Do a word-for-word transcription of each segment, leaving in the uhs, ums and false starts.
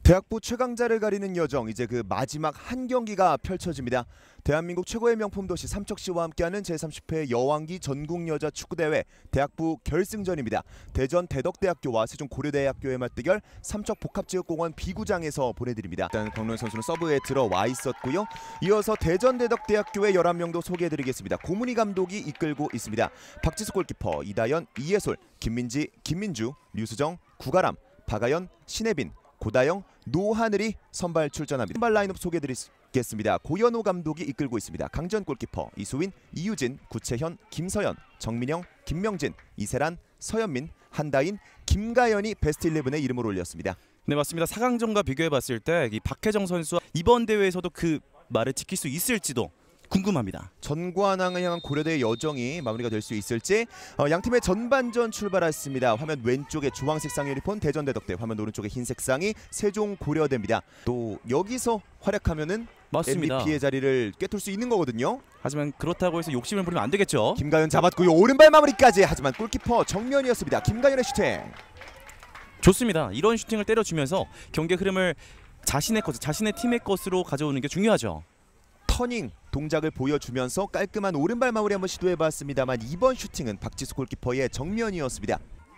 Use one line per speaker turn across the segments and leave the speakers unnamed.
대학부 최강자를 가리는 여정, 이제 그 마지막 한 경기가 펼쳐집니다. 대한민국 최고의 명품 도시 삼척시와 함께하는 제삼십 회 여왕기 전국여자 축구대회 대학부 결승전입니다. 대전 대덕대학교와 세종 고려대학교의 맞대결 삼척 복합체육공원 B구장에서 보내드립니다. 일단 권노현 선수는 서브에 들어와 있었고요. 이어서 대전 대덕대학교의 열한 명도 소개해드리겠습니다. 고문희 감독이 이끌고 있습니다. 박지수 골키퍼, 이다연, 이예솔, 김민지, 김민주, 류수정, 구가람, 박아연, 신혜빈, 고다영, 노하늘이 선발 출전합니다. 선발 라인업 소개해드리겠습니다. 고현호 감독이 이끌고 있습니다. 강전 골키퍼, 이수윈, 이유진, 구채현, 김서연, 정민영, 김명진, 이세란, 서현민, 한다인, 김가연이 베스트 십일에 이름을 올렸습니다.
네, 맞습니다. 사 강전과 비교해봤을 때 이 박혜정 선수와 이번 대회에서도 그 말을 지킬 수 있을지도 궁금합니다.
전관왕을 향한 고려대의 여정이 마무리가 될 수 있을지. 어, 양팀의 전반전 출발했습니다. 화면 왼쪽에 주황색 상 유니폼 대전 대덕대, 화면 오른쪽에 흰색 상이 세종 고려대입니다. 또 여기서 활약하면은
맞습니다.
엠브이피의 자리를 꿰뚫 수 있는 거거든요.
하지만 그렇다고 해서 욕심을 부리면 안 되겠죠.
김가연 잡았고요. 오른발 마무리까지. 하지만 골키퍼 정면이었습니다. 김가연의 슈팅.
좋습니다. 이런 슈팅을 때려주면서 경기 흐름을 자신의 것, 자신의 팀의 것으로 가져오는 게 중요하죠.
터닝 동작을 보여주면서 깔끔한 오른발 마무리 한번 시도해봤습니다만 이번 슈팅은 박지수 골키퍼의 정면이었습니다.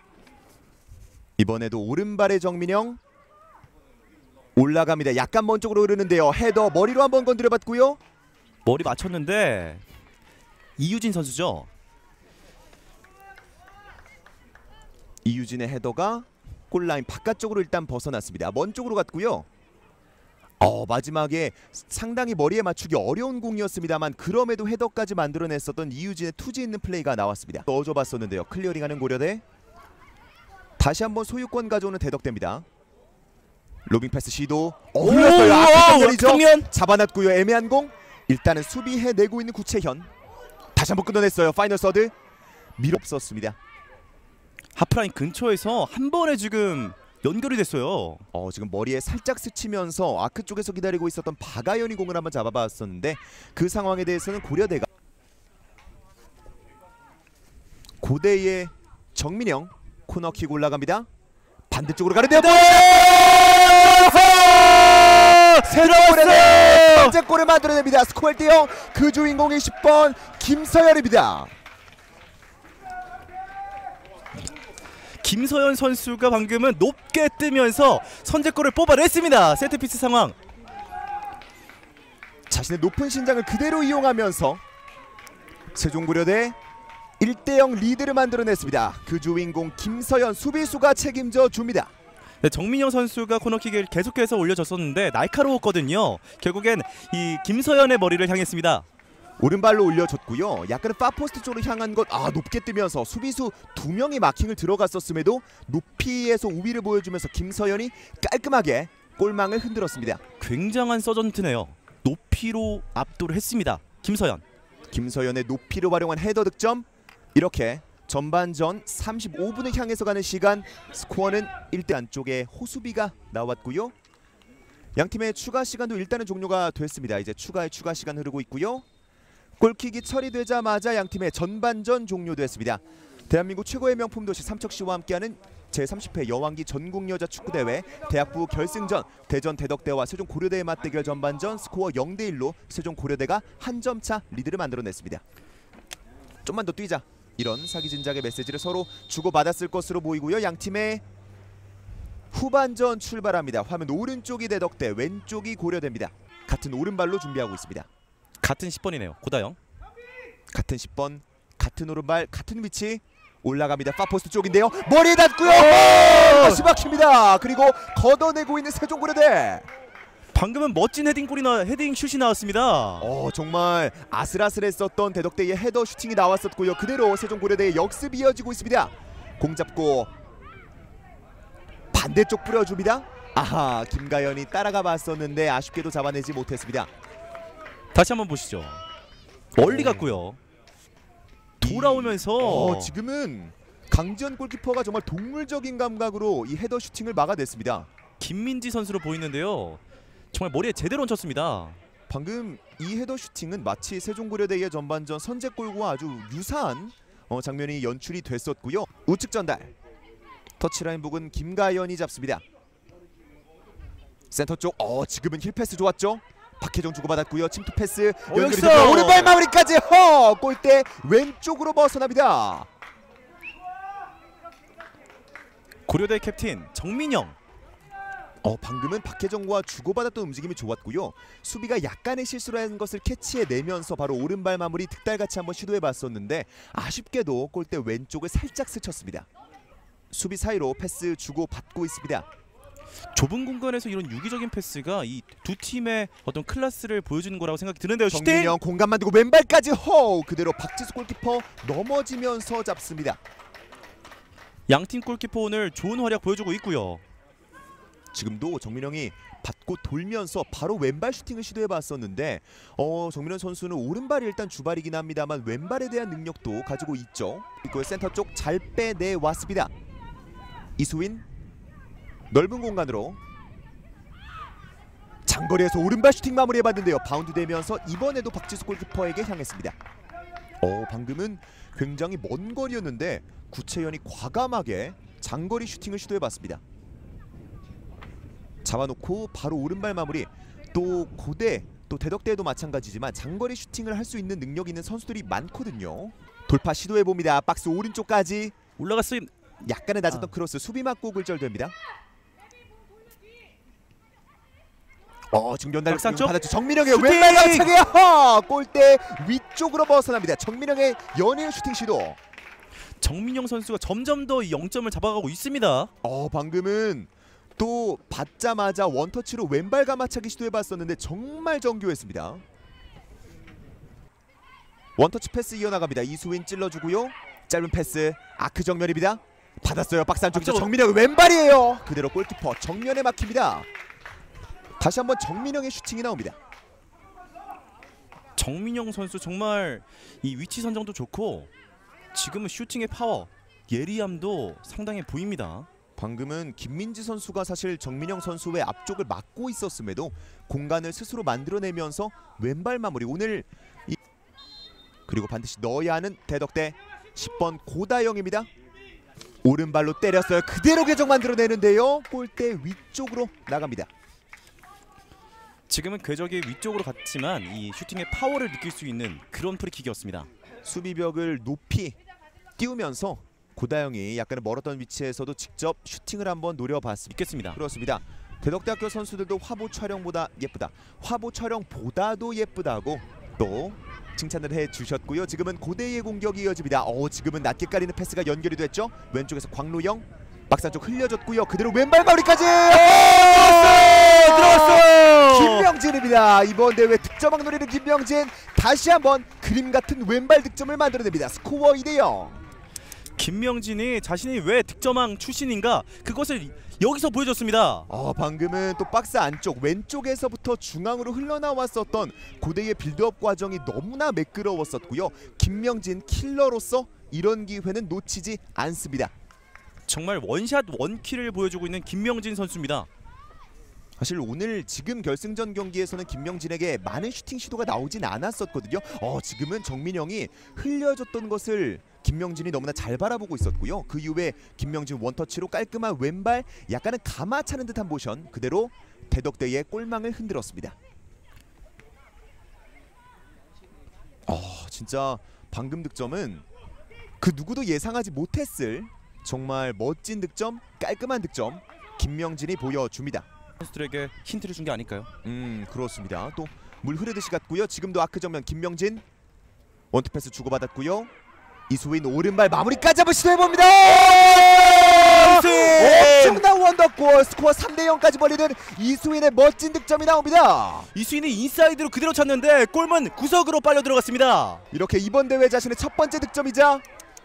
이번에도 오른발의 정민영 올라갑니다. 약간 먼 쪽으로 흐르는데요. 헤더 머리로 한번 건드려봤고요.
머리 맞췄는데 이유진 선수죠.
이유진의 헤더가 골라인 바깥쪽으로 일단 벗어났습니다. 먼 쪽으로 갔고요. 어, 마지막에 상당히 머리에 맞추기 어려운 공이었습니다만 그럼에도 헤더까지 만들어냈었던 이유진의 투지 있는 플레이가 나왔습니다. 넣어줘봤었는데요. 클리어링하는 고려대. 다시 한번 소유권 가져오는 대덕대입니다. 로빙 패스 시도. 어, 흘렸어요. 앞면이죠. 잡아놨고요. 애매한 공. 일단은 수비해내고 있는 구채현. 다시 한번 끊어냈어요. 파이널 서드. 밀 없었습니다.
하프라인 근처에서 한 번에 지금 연결이 됐어요.
어, 지금 머리에 살짝 스치면서 아크 쪽에서 기다리고 있었던 박아연이 공을 한번 잡아봤었는데 그 상황에 대해서는 고려대가 고대의 정민영 코너킥 올라갑니다. 반대쪽으로 가는데요. 세종 고려대 선제골을 만들어냅니다. 스코어 일 대 영. 그 주인공이 십 번 김서연입니다.
김서연 선수가 방금은 높게 뜨면서 선제골을 뽑아냈습니다. 세트피스 상황.
자신의 높은 신장을 그대로 이용하면서 세종고려대 일 대 영 리드를 만들어냈습니다. 그 주인공 김서연 수비수가 책임져 줍니다.
네, 정민영 선수가 코너킥을 계속해서 올려줬었는데 날카로웠거든요. 결국엔 이 김서연의 머리를 향했습니다.
오른발로 올려줬고요. 약간은 파포스트 쪽으로 향한 것, 아 높게 뜨면서 수비수 두 명이 마킹을 들어갔었음에도 높이에서 우위를 보여주면서 김서연이 깔끔하게 골망을 흔들었습니다.
굉장한 서전트네요. 높이로 압도를 했습니다. 김서연.
김서연의 높이를 활용한 헤더 득점. 이렇게 전반전 삼십오 분을 향해서 가는 시간. 스코어는 일 대 안쪽에 호수비가 나왔고요. 양팀의 추가 시간도 일단은 종료가 됐습니다. 이제 추가의 추가 시간 흐르고 있고요. 골킥이 처리되자마자 양팀의 전반전 종료됐습니다. 대한민국 최고의 명품 도시 삼척시와 함께하는 제삼십 회 여왕기 전국여자 축구대회 대학부 결승전 대전 대덕대와 세종 고려대의 맞대결 전반전 스코어 영 대 일로 세종 고려대가 한 점 차 리드를 만들어냈습니다. 좀만 더 뛰자, 이런 사기진작의 메시지를 서로 주고받았을 것으로 보이고요. 양팀의 후반전 출발합니다. 화면 오른쪽이 대덕대, 왼쪽이 고려대입니다. 같은 오른발로 준비하고 있습니다.
같은 십 번이네요. 고다영.
같은 십 번, 같은 오른발, 같은 위치. 올라갑니다. 파포스트 쪽인데요. 머리에 닿고요. 다시 막힙니다. 그리고 걷어내고 있는 세종고려대.
방금은 멋진 헤딩골이나 헤딩 슛이 나왔습니다.
어, 정말 아슬아슬했었던 대덕대의 헤더 슈팅이 나왔었고요. 그대로 세종고려대의 역습이 이어지고 있습니다. 공 잡고 반대쪽 뿌려줍니다. 아하, 김가연이 따라가 봤었는데 아쉽게도 잡아내지 못했습니다.
다시 한번 보시죠. 멀리 갔고요. 돌아오면서
어, 지금은 강지현 골키퍼가 정말 동물적인 감각으로 이 헤더 슈팅을 막아냈습니다.
김민지 선수로 보이는데요. 정말 머리에 제대로 얹혔습니다.
방금 이 헤더 슈팅은 마치 세종고려대의 전반전 선제골과 아주 유사한 어, 장면이 연출이 됐었고요. 우측 전달. 터치라인 부근 김가연이 잡습니다. 센터 쪽. 어 지금은 힐 패스 좋았죠. 박혜정 주고받았고요. 침투 패스
어,
연결이
여기서!
됩니다. 오른발 마무리까지. 허 골대 왼쪽으로 벗어납니다.
고려대 캡틴 정민영.
어 방금은 박혜정과 주고받았던 움직임이 좋았고요. 수비가 약간의 실수를 한 것을 캐치해내면서 바로 오른발 마무리 득달같이 한번 시도해봤었는데 아쉽게도 골대 왼쪽을 살짝 스쳤습니다. 수비 사이로 패스 주고받고 있습니다.
좁은 공간에서 이런 유기적인 패스가 이 두 팀의 어떤 클래스를 보여주는 거라고 생각이 드는데요. 슈팅!
정민영 공간 만들고 왼발까지 허 그대로 박지수 골키퍼 넘어지면서 잡습니다.
양팀 골키퍼 오늘 좋은 활약 보여주고 있고요.
지금도 정민영이 받고 돌면서 바로 왼발 슈팅을 시도해봤었는데 어 정민영 선수는 오른발이 일단 주발이긴 합니다만 왼발에 대한 능력도 가지고 있죠. 그리고 센터 쪽 잘 빼내왔습니다. 이수인 넓은 공간으로 장거리에서 오른발 슈팅 마무리해봤는데요. 바운드 되면서 이번에도 박지수 골키퍼에게 향했습니다. 어 방금은 굉장히 먼 거리였는데 구채연이 과감하게 장거리 슈팅을 시도해봤습니다. 잡아놓고 바로 오른발 마무리. 또 고대 또 대덕대에도 마찬가지지만 장거리 슈팅을 할 수 있는 능력이 있는 선수들이 많거든요. 돌파 시도해봅니다. 박스 오른쪽까지
올라갔어요.
약간의 낮았던
아.
크로스 수비 맞고 굴절됩니다. 어 지금 연달
박스 안쪽?
받았죠. 정민영의
슈팅!
왼발 가차기 허 골대 위쪽으로 벗어납니다. 정민영의 연이은 슈팅 시도.
정민영 선수가 점점 더 영 점을 잡아가고 있습니다.
어 방금은 또 받자마자 원터치로 왼발 가마차기 시도해봤었는데 정말 정교했습니다. 원터치 패스 이어나갑니다. 이수인 찔러주고요. 짧은 패스 아크 정면입니다. 받았어요. 박스 안쪽이죠.
앞쪽.
정민영의 왼발이에요. 그대로 골키퍼 정면에 막힙니다. 다시 한번 정민영의 슈팅이 나옵니다.
정민영 선수 정말 이 위치 선정도 좋고 지금은 슈팅의 파워, 예리함도 상당히 보입니다.
방금은 김민지 선수가 사실 정민영 선수의 앞쪽을 막고 있었음에도 공간을 스스로 만들어내면서 왼발 마무리. 오늘 이... 그리고 반드시 넣어야 하는 대덕대 십 번 고다영입니다. 오른발로 때렸어요. 그대로 궤적 만들어내는데요. 골대 위쪽으로 나갑니다.
지금은 궤적이 위쪽으로 갔지만 이 슈팅의 파워를 느낄 수 있는 그런 프리킥이었습니다.
수비벽을 높이 띄우면서 고다영이 약간 멀었던 위치에서도 직접 슈팅을 한번 노려봤습니다.
있겠습니다.
그렇습니다. 대덕대학교 선수들도 화보 촬영보다 예쁘다, 화보 촬영보다도 예쁘다고 또 칭찬을 해주셨고요. 지금은 고대의 공격이 이어집니다. 어 지금은 낮게 깔리는 패스가 연결이 됐죠. 왼쪽에서 광로영 박스 안쪽 흘려줬고요. 그대로 왼발 마무리까지
들어왔어요.
김명진입니다. 이번 대회 득점왕 노리는 김명진 다시 한번 그림 같은 왼발 득점을 만들어냅니다. 스코어 이 대 영.
김명진이 자신이 왜 득점왕 출신인가 그것을 여기서 보여줬습니다.
어, 방금은 또 박스 안쪽 왼쪽에서부터 중앙으로 흘러나왔었던 고대의 빌드업 과정이 너무나 매끄러웠었고요. 김명진 킬러로서 이런 기회는 놓치지 않습니다.
정말 원샷 원킬을 보여주고 있는 김명진 선수입니다.
사실 오늘 지금 결승전 경기에서는 김명진에게 많은 슈팅 시도가 나오진 않았었거든요. 어, 지금은 정민영이 흘려줬던 것을 김명진이 너무나 잘 바라보고 있었고요. 그 이후에 김명진 원터치로 깔끔한 왼발 약간은 감아차는 듯한 모션 그대로 대덕대의 골망을 흔들었습니다. 어, 진짜 방금 득점은 그 누구도 예상하지 못했을 정말 멋진 득점, 깔끔한 득점 김명진이 보여줍니다.
선수들에게 힌트를 준 게 아닐까요?
음 그렇습니다. 또 물 흐르듯이 갔고요. 지금도 아크 정면 김명진 원투 패스 주고받았고요. 이수인 오른발 마무리까지 한번 시도해봅니다. 엄청난 원더골. 스코어 삼 대 영까지 벌리는 이수인의 멋진 득점이 나옵니다.
이수인이 인사이드로 그대로 찼는데 골문 구석으로 빨려 들어갔습니다.
이렇게 이번 대회 자신의 첫 번째 득점이자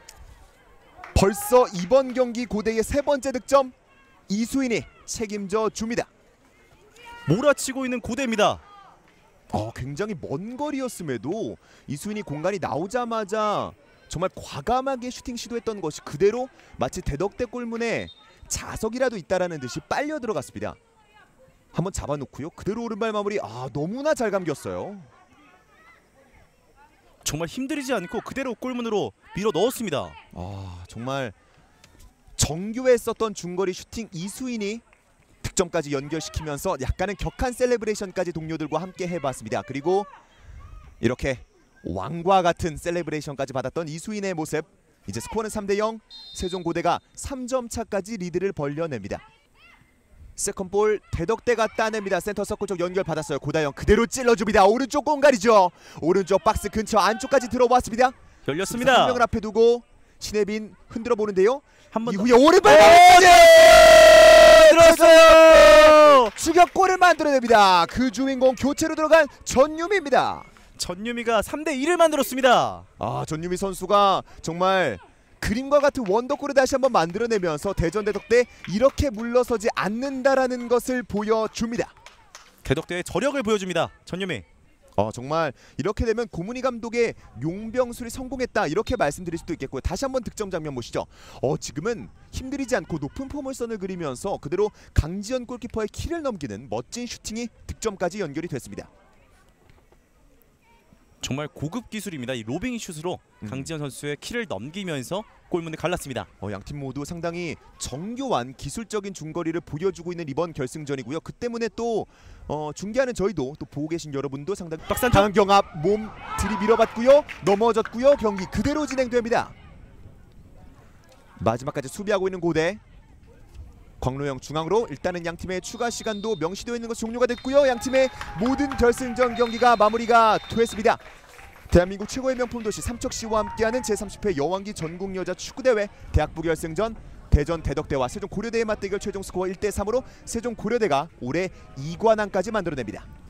벌써 이번 경기 고대의 세 번째 득점 이수인이 책임져 줍니다.
몰아치고 있는 고대입니다.
어, 굉장히 먼 거리였음에도 이수인이 공간이 나오자마자 정말 과감하게 슈팅 시도했던 것이 그대로 마치 대덕대 골문에 자석이라도 있다라는 듯이 빨려 들어갔습니다. 한번 잡아놓고요. 그대로 오른발 마무리. 아 너무나 잘 감겼어요.
정말 힘들이지 않고 그대로 골문으로 밀어 넣었습니다.
아 정말 정교했었던 중거리 슈팅 이수인이 득점까지 연결시키면서 약간은 격한 셀레브레이션까지 동료들과 함께 해봤습니다. 그리고 이렇게 왕과 같은 셀레브레이션까지 받았던 이수인의 모습. 이제 스코어는 삼 대 영. 세종고대가 삼 점 차까지 리드를 벌려냅니다. 세컨볼 대덕대가 따냅니다. 센터 서클 쪽 연결 받았어요. 고다영 그대로 찔러줍니다. 오른쪽 공간이죠. 오른쪽 박스 근처 안쪽까지 들어왔습니다.
열렸습니다.
한 명을 앞에 두고 신혜빈 흔들어 보는데요.
한번
이후에 오른발
들었어요.
추격골을 만들어냅니다. 그 주인공 교체로 들어간 전유미입니다.
전유미가 삼 대 이를 만들었습니다.
아, 전유미 선수가 정말 그림과 같은 원더골을 다시 한번 만들어내면서 대전대덕대 이렇게 물러서지 않는다라는 것을 보여줍니다.
대덕대의 저력을 보여줍니다. 전유미.
어, 정말 이렇게 되면 고문희 감독의 용병술이 성공했다 이렇게 말씀드릴 수도 있겠고요. 다시 한번 득점 장면 보시죠. 어, 지금은 힘들이지 않고 높은 포물선을 그리면서 그대로 강지현 골키퍼의 키를 넘기는 멋진 슈팅이 득점까지 연결이 됐습니다.
정말 고급 기술입니다. 이 로빙 슛으로
음.
강지현 선수의 키를 넘기면서 골문을 갈랐습니다.
어, 양팀 모두 상당히 정교한 기술적인 중거리를 보여주고 있는 이번 결승전이고요. 그 때문에 또 어, 중계하는 저희도 또 보고 계신 여러분도 상당히
박산정
강한 경합 몸 들이밀어봤고요. 넘어졌고요. 경기 그대로 진행됩니다. 마지막까지 수비하고 있는 고대. 광로영 중앙으로 일단은 양팀의 추가 시간도 명시되어 있는 것이 종료가 됐고요. 양팀의 모든 결승전 경기가 마무리가 됐습니다. 대한민국 최고의 명품 도시 삼척시와 함께하는 제삼십 회 여왕기 전국 여자 축구대회 대학부 결승전 대전 대덕대와 세종 고려대의 맞대결 최종 스코어 일 대 삼으로 세종 고려대가 올해 이 관왕까지 만들어냅니다.